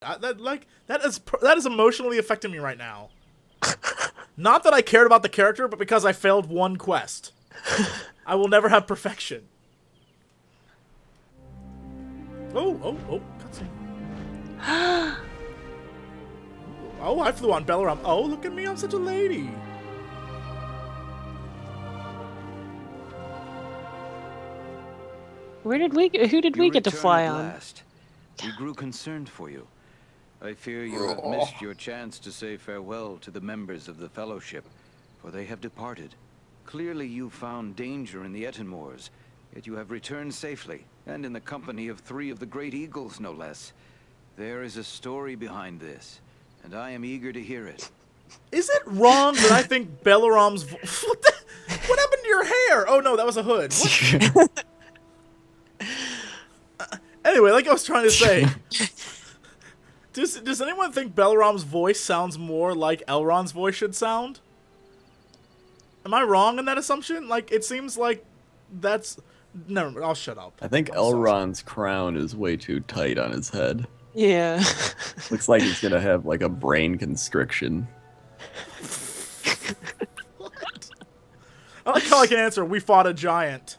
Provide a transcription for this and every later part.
That is emotionally affecting me right now. Not that I cared about the character, but because I failed one quest. I will never have perfection. Oh, cutscene. Oh, I flew on Belaram. Oh, look at me, I'm such a lady. Who did we get to fly on? Last. We grew concerned for you. I fear you have missed your chance to say farewell to the members of the Fellowship, for they have departed. Clearly you found danger in the Etenmoors, yet you have returned safely, and in the company of 3 of the Great Eagles, no less. There is a story behind this, and I am eager to hear it. Is it wrong that I think Belaram's... What happened to your hair? Oh no, that was a hood. What? Anyway, like I was trying to say... Does anyone think Belaram's voice sounds more like Elrond's voice should sound? Am I wrong in that assumption? Like, it seems like that's... Never, I'll shut up. I think Elrond's crown is way too tight on his head. Yeah. Looks like he's gonna have, like, a brain constriction. What? I like how I can answer, we fought a giant.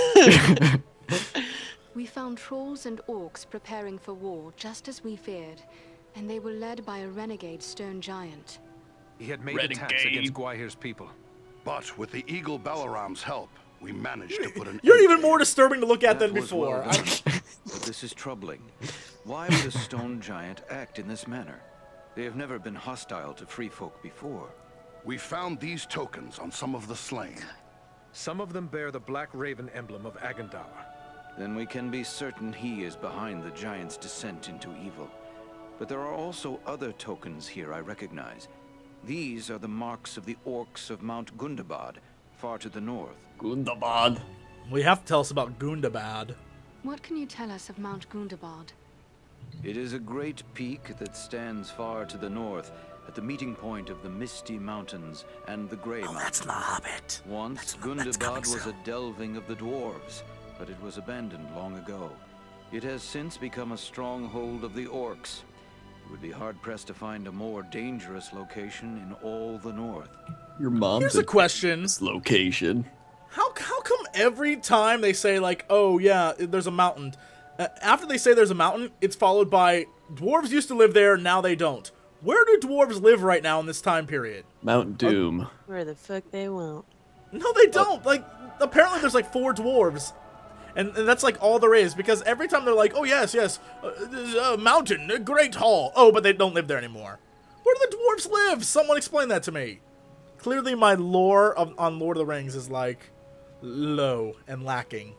We found trolls and orcs preparing for war, just as we feared, and they were led by a renegade stone giant. He had made attacks against Gwaihir's people. But with the Eagle Balaram's help, we managed to put an... You're even more disturbing to look at than before. Well, but this is troubling. Why would a stone giant act in this manner? They have never been hostile to free folk before. We found these tokens on some of the slain. Some of them bear the Black Raven emblem of Agandaur. Then we can be certain he is behind the giant's descent into evil. But there are also other tokens here I recognize. These are the marks of the orcs of Mount Gundabad, far to the north. Gundabad. We have to tell us about Gundabad. What can you tell us of Mount Gundabad? It is a great peak that stands far to the north, at the meeting point of the Misty Mountains and the Grey Mountains. That's the Hobbit. Once, Gundabad was a delving of the dwarves, but it was abandoned long ago. It has since become a stronghold of the orcs. You would be hard-pressed to find a more dangerous location in all the north. Your mom Here's a question. This location. How come every time they say, like, oh yeah, there's a mountain, after they say there's a mountain, it's followed by, dwarves used to live there, now they don't. Where do dwarves live right now in this time period? Mount Doom. Where the fuck they won't. No, they don't. Like, apparently there's like 4 dwarves. And that's like all there is, because every time they're like, oh yes, there's a mountain, a great hall. Oh, but they don't live there anymore. Where do the dwarves live? Someone explain that to me. Clearly my lore on Lord of the Rings is like low and lacking.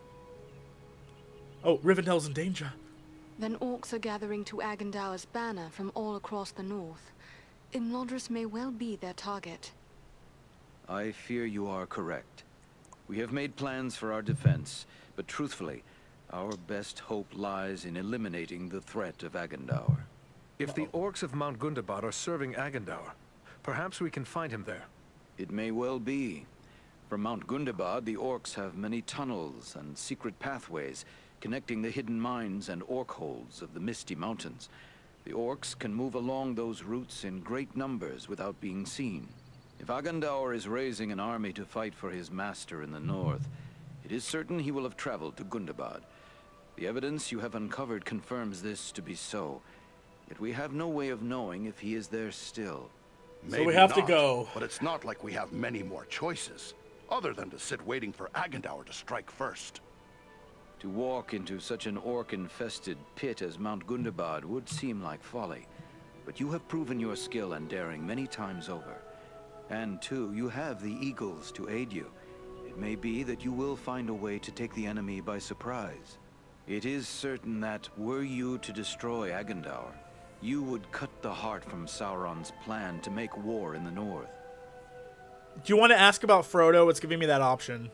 Oh, Rivendell's in danger. Then orcs are gathering to Agandaur's banner from all across the north. Imladris may well be their target. I fear you are correct. We have made plans for our defense, but truthfully, our best hope lies in eliminating the threat of Agandaur. If the orcs of Mount Gundabad are serving Agandaur, perhaps we can find him there. It may well be. From Mount Gundabad, the orcs have many tunnels and secret pathways connecting the hidden mines and orc holds of the Misty Mountains. The orcs can move along those routes in great numbers without being seen. If Agandaur is raising an army to fight for his master in the north, it is certain he will have traveled to Gundabad. The evidence you have uncovered confirms this to be so, yet we have no way of knowing if he is there still. So we have to go. But it's not like we have many more choices, other than to sit waiting for Agandaur to strike first. To walk into such an orc-infested pit as Mount Gundabad would seem like folly, but you have proven your skill and daring many times over. And too, you have the eagles to aid you. It may be that you will find a way to take the enemy by surprise. It is certain that, were you to destroy Agandaur, you would cut the heart from Sauron's plan to make war in the north. Do you want to ask about Frodo? It's giving me that option.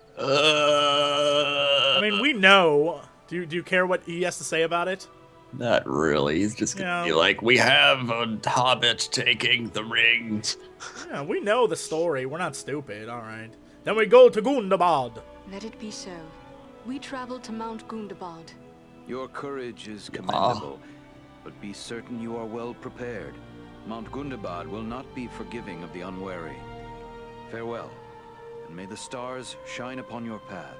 I mean, we know. Do you care what he has to say about it? Not really. He's just gonna be like, we have a hobbit taking the rings. Yeah, we know the story. We're not stupid, alright. Then we go to Gundabad. Let it be so. We travel to Mount Gundabad. Your courage is commendable, but be certain you are well prepared. Mount Gundabad will not be forgiving of the unwary. Farewell, and may the stars shine upon your path.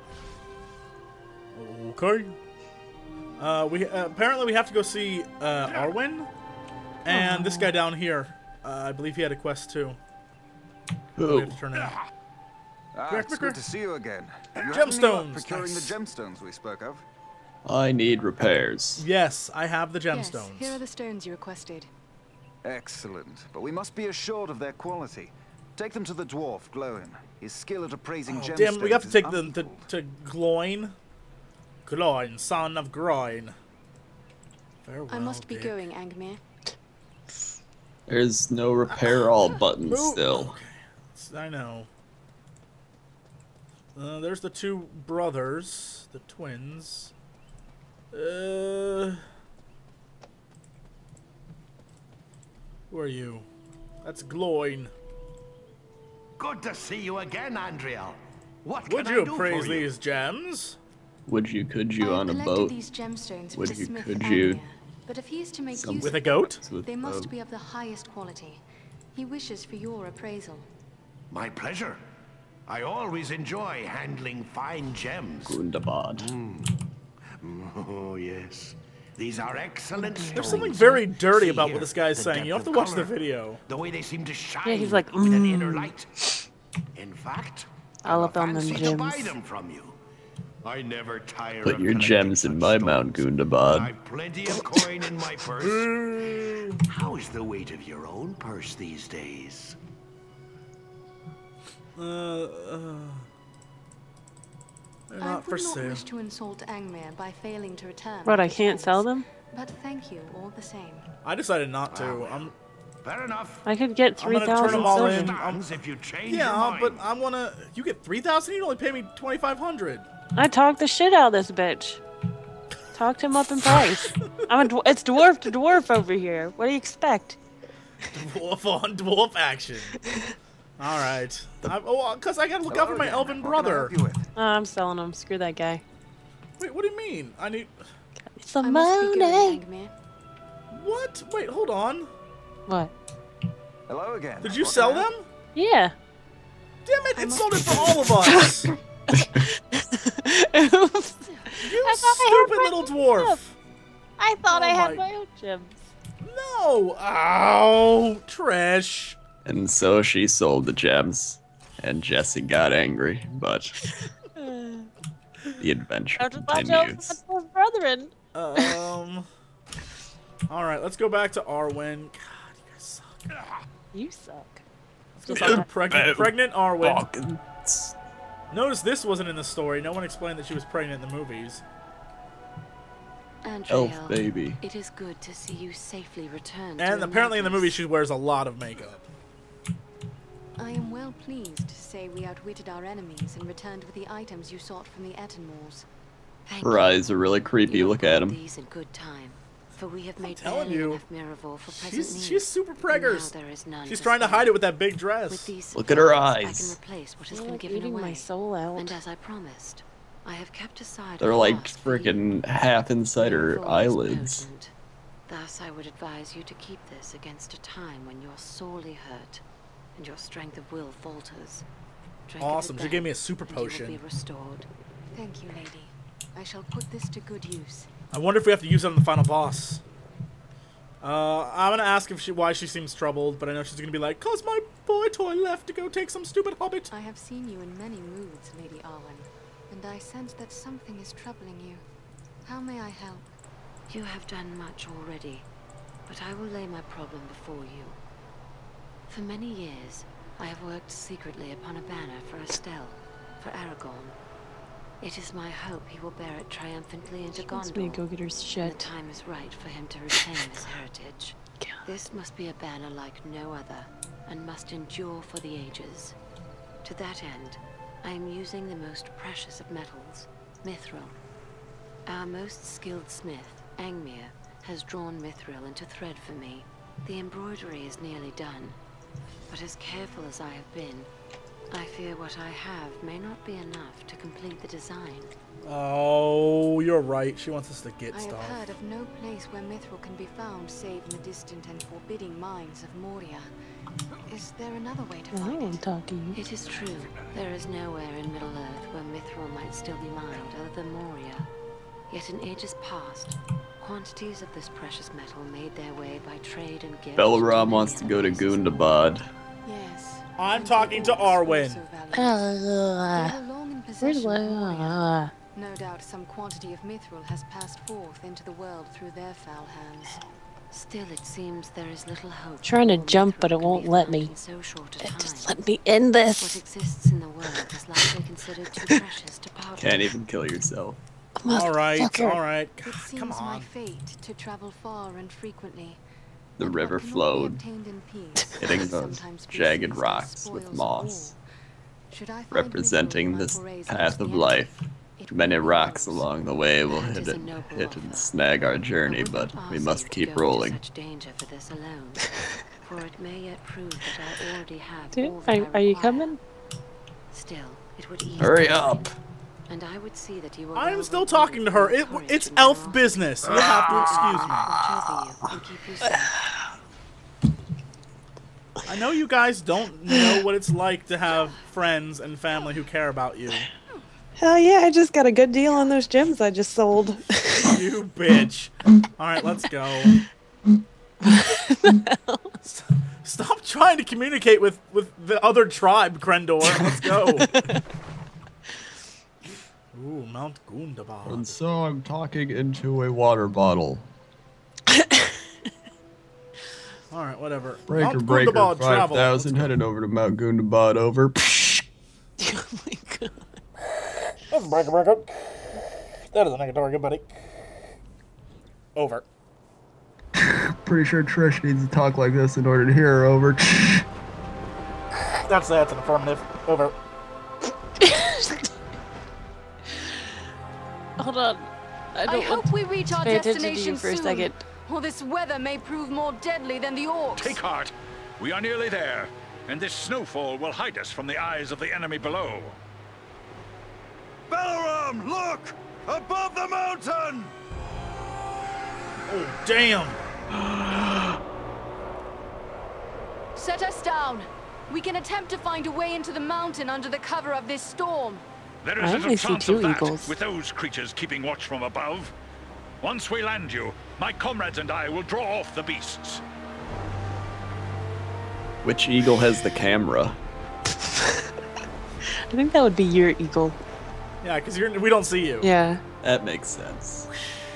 Okay. Apparently we have to go see Arwen, and this guy down here. I believe he had a quest too. We have to turn in. It's good to see you again. Gemstones. Procuring the gemstones we spoke of. I need repairs. Yes, I have the gemstones. Yes, here are the stones you requested. Excellent, but we must be assured of their quality. Take them to the dwarf, Glowin. His skill at appraising gemstones. Damn, we have to is take them unrivaled. to Gloin. Gloin, son of Groin. Farewell, I must be Dick. going, Angmir. There's no repair all button Move. still. Okay. I know. There's the two brothers, the twins. Who are you? That's Gloin. Good to see you again, Andriel. What Would can you I do appraise for you? these gems? Would you, could you I on a have boat? collected these gemstones for Would the you, smith could you? Angmir, but if he is to make Some use With of a goat? With they must a- be of the highest quality. He wishes for your appraisal. My pleasure. I always enjoy handling fine gems. Gundabad. Oh, yes. These are excellent stones. There's something very dirty See about here, what this guy's the saying. You have depth to of watch the color, video. The way they seem to shine Yeah, he's like, with an inner light. In fact, All I'm up on them fancy to buy gems. them from you. I never tire Put of your collecting gems in such my stones. Mount Gundabad. I've plenty of coin in my purse. How's the weight of your own purse these days? They're I not would for not sale. wish to insult Angmir by failing to return. What, I his can't sell them? But thank you all the same. I decided not to. I'm Fair enough. I could get I'm gonna turn 3,000 them all silver. in. Stands if you change your yeah, mind. but I wanna. You get 3,000. You only pay me 2,500. I talked the shit out of this bitch. Talked him up in price. It's dwarf to dwarf over here. What do you expect? Dwarf on dwarf action. All right. Because I gotta look out for my elven What can I brother. help you with? I'm selling them. Screw that guy. Wait, what do you mean? I need. Some I must be money. going, Angmir. What? Wait, hold on. What? Hello again. Did you What sell can I them? help? Yeah. Damn it! It sold it for all of us. Oops. You I thought I had stupid little dwarf. I thought Oh I had my- my own gems. No. Ow, Trish. And so she sold the gems, and Jesse got angry, but the adventure Have to watch out continues. for my brethren. All right, let's go back to Arwen. God, you guys suck. You suck. Let's go back to pregnant Arwen. Hawkins. Notice this wasn't in the story. No one explained that she was pregnant in the movies. Andriel, Elf baby. it is good to see you safely return. And apparently in the movie she wears a lot of makeup. I am well pleased to say we outwitted our enemies and returned with the items you sought from the Etenmoors. Thank Her you. eyes are really creepy. You Look have at brought him. These in good time, for we have made telling barely you, enough Miraval for present needs. She's super preggers. Now there is none She's to trying to spare. hide it with that big dress. With these Look at her supplies, I eyes. can replace what has You're been like given eating away. my soul out. And as I promised, I have kept aside. They're a like flask for you. freaking half inside her Miraval is eyelids. potent. Thus, I would advise you to keep this against a time when you're sorely hurt and your strength of will falters. Drink of it Awesome. She then, gave me a super and you will potion. be restored. Thank you, lady. I shall put this to good use. I wonder if we have to use it on the final boss. I'm gonna ask if why she seems troubled, but I know she's gonna be like, "'Cause my boy toy left to go take some stupid hobbit." I have seen you in many moods, Lady Arwen, and I sense that something is troubling you. How may I help? You have done much already, but I will lay my problem before you. For many years, I have worked secretly upon a banner for Estelle, for Aragorn. It is my hope he will bear it triumphantly into She wants me to Gondor. go get her when the shit. time is right for him to retain his heritage. This must be a banner like no other, and must endure for the ages. To that end, I am using the most precious of metals, mithril. Our most skilled smith, Angmir, has drawn mithril into thread for me. The embroidery is nearly done, but as careful as I have been, I fear what I have may not be enough to complete the design. Oh, you're right. She wants us to get I have stuff. heard of no place where mithril can be found save in the distant and forbidding mines of Moria. Is there another way to find I'm it? talking. It is true. There is nowhere in Middle-earth where mithril might still be mined other than Moria. Yet in ages past, quantities of this precious metal made their way by trade and gift. Belaram wants to go to Gundabad. Yes. I'm talking to Arwen. Where's Leia? No doubt some quantity of mithril has passed forth into the world through their foul hands. Still, it seems there is little hope. Trying to more jump, mithril but it can won't be let found me. in so short a time. Just let me end What this. exists in the world is likely considered too precious to part Can't with. even kill yourself. All right, Motherfucker. all right. It seems Come my on. fate to travel far and frequently. The And river what cannot be flowed, obtained in peace hitting must those sometimes be jagged seized as rocks spoils with of moss, war. Should I find representing mithril in my this forays path against of the enemy, life. it Many will be rocks yours. along the way will That hit is a and, noble hit and offer. snag our I journey, would but not we ask must you to keep go into rolling. such danger for this alone, for it may yet prove that I already have Dude, all that I are you require. coming? Still, it would ease Hurry my up! mind, and I would see that you were I'm well still rewarded talking to for her. your courage It's and elf generosity. business. You have to excuse me. Watch over you and keep you safe. I know you guys don't know what it's like to have friends and family who care about you. Hell yeah, I just got a good deal on those gems I just sold. You bitch. Alright, let's go. Stop trying to communicate with the other tribe, Crendor. Let's go. Ooh, Mount Gundabad. And so I'm talking into a water bottle. Alright, whatever. Breaker, Mount breaker, Gundabad travel. 5,000, heading over to Mount Gundabad, over. Oh my god. That's breaker, breaker. That is a negative target, buddy. Over. Pretty sure Trish needs to talk like this in order to hear her, over. That's an affirmative. Over. Hold on. I don't hope we reach our pay attention to destination you for a soon, second. or this weather may prove more deadly than the orcs. Take heart. We are nearly there, and this snowfall will hide us from the eyes of the enemy below. Balaram, look! Above the mountain! Oh, damn. Set us down. We can attempt to find a way into the mountain under the cover of this storm. There I is only little see chance 2 of that, eagles. with those creatures keeping watch from above. Once we land you, my comrades and I will draw off the beasts. Which eagle has the camera? I think that would be your eagle. Yeah, because we don't see you. Yeah. That makes sense.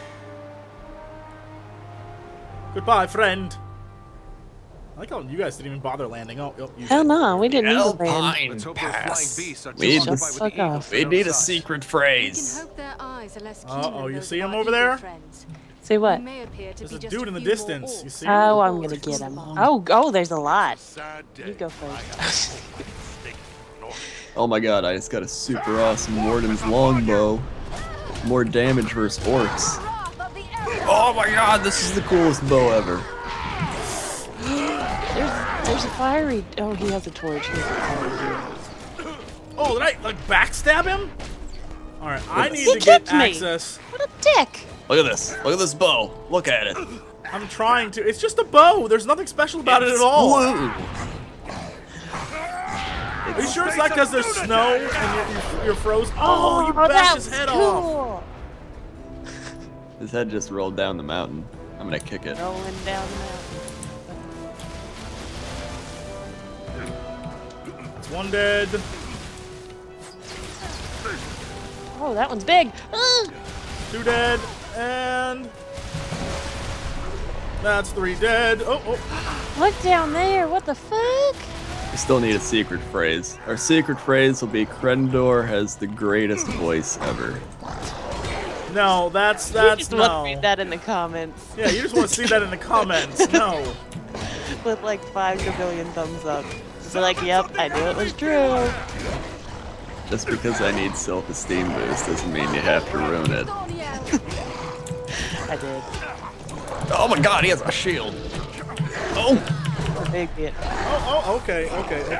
Goodbye, friend. I like how you guys didn't even bother landing. Oh, you Hell did. no, we didn't need to land. Alpine Let's hope those flying Pass. beasts are We need too to occupied with fuck the eagles off. to We need a notice us. secret We can phrase. hope their eyes are less keen Uh-oh, than you those see of him our over eagle there? friends. Say what? We may appear to There's be a just dude in the few more distance. You orcs see? Oh, I'm than gonna orcs get to him. survive. Oh, there's a lot. Sad day. You go first. Oh my god, I just got a super awesome Warden's longbow. More damage versus orcs. Oh my god, this is the coolest bow ever. There's a fiery. Oh, he has a torch. He has a fiery. Oh, did I like backstab him? All right, I need He to get kicked me. access. What a dick! Look at this. Look at this bow. Look at it. I'm trying to. It's just a bow. There's nothing special about it at all. Blue. Are you sure it's not because there's snow and you're frozen? Oh, you that bashed his was head off. cool. His head just rolled down the mountain. I'm gonna kick it. Rolling down the mountain. It's one dead. Oh, that one's big. Ugh. 2 dead. And that's 3 dead. Oh. Look down there. What the fuck? We still need a secret phrase. Our secret phrase will be Crendor has the greatest voice ever. No, that's You just want to no. read that in the comments. Yeah, you just want to see that in the comments. No. With like 5 billion thumbs up. Just be like, yep, I knew it was true. Just because I need self-esteem boost doesn't mean you have to ruin it. I did. Oh my god, he has a shield. Oh! A big bit. Oh, okay.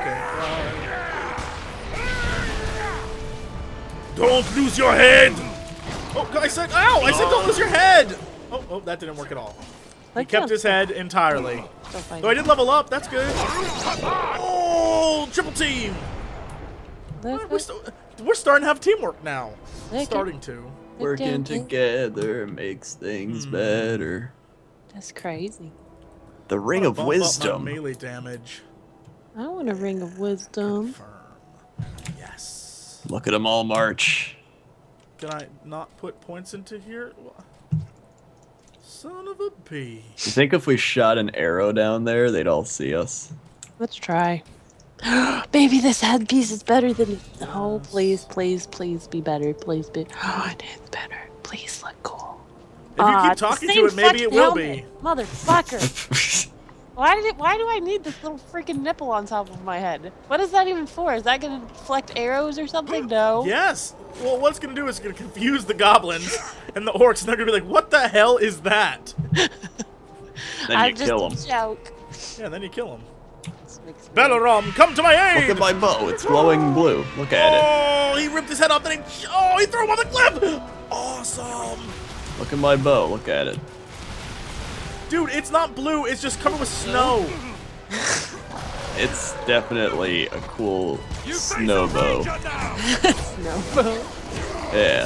Don't lose your head. Oh, I said, ow! I said don't lose your head! Oh, that didn't work at all. He kept his head entirely. Though I did level up, that's good. Oh, triple team! We're starting to have teamwork now. Starting to. Working together makes things better. That's crazy. The Ring of Wisdom. Melee damage. I want a Ring of Wisdom. Confirm. Yes. Look at them all march. Can I not put points into here? Son of a bee. You think if we shot an arrow down there, they'd all see us? Let's try. Baby, this headpiece is better than... Oh, please, please, please be better. Please be... Oh, it is better. Please look cool. If you keep talking to it, maybe it will be. Motherfucker. Why do I need this little freaking nipple on top of my head? What is that even for? Is that going to deflect arrows or something? No. Yes. Well, what it's going to do is it's going to confuse the goblins and the orcs, and they're going to be like, what the hell is that? Then you kill them. Joke. Yeah, then you kill them. Balaram, come to my aid! Look at my bow. It's glowing blue. Look at it. Oh, he ripped his head off, then he threw him on the cliff! Awesome! Look at my bow. Look at it. Dude, it's not blue. It's just covered with snow. It's definitely a cool snow bow. Snow bow. Yeah.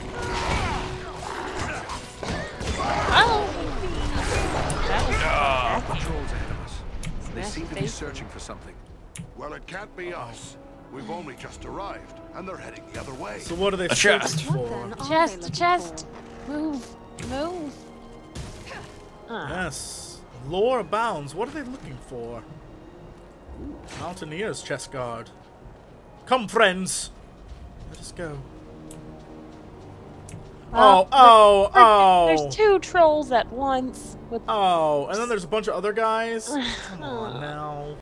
Patrols ahead of us. They seem to be searching for something. Well, it can't be us. We've only just arrived, and they're heading the other way. So what are they chest for? Chest. Move. Yes. Lore abounds. What are they looking for? Ooh, Mountaineer's chest guard. Come, friends. Let us go. Oh. There's two trolls at once. And then there's a bunch of other guys. Come on now.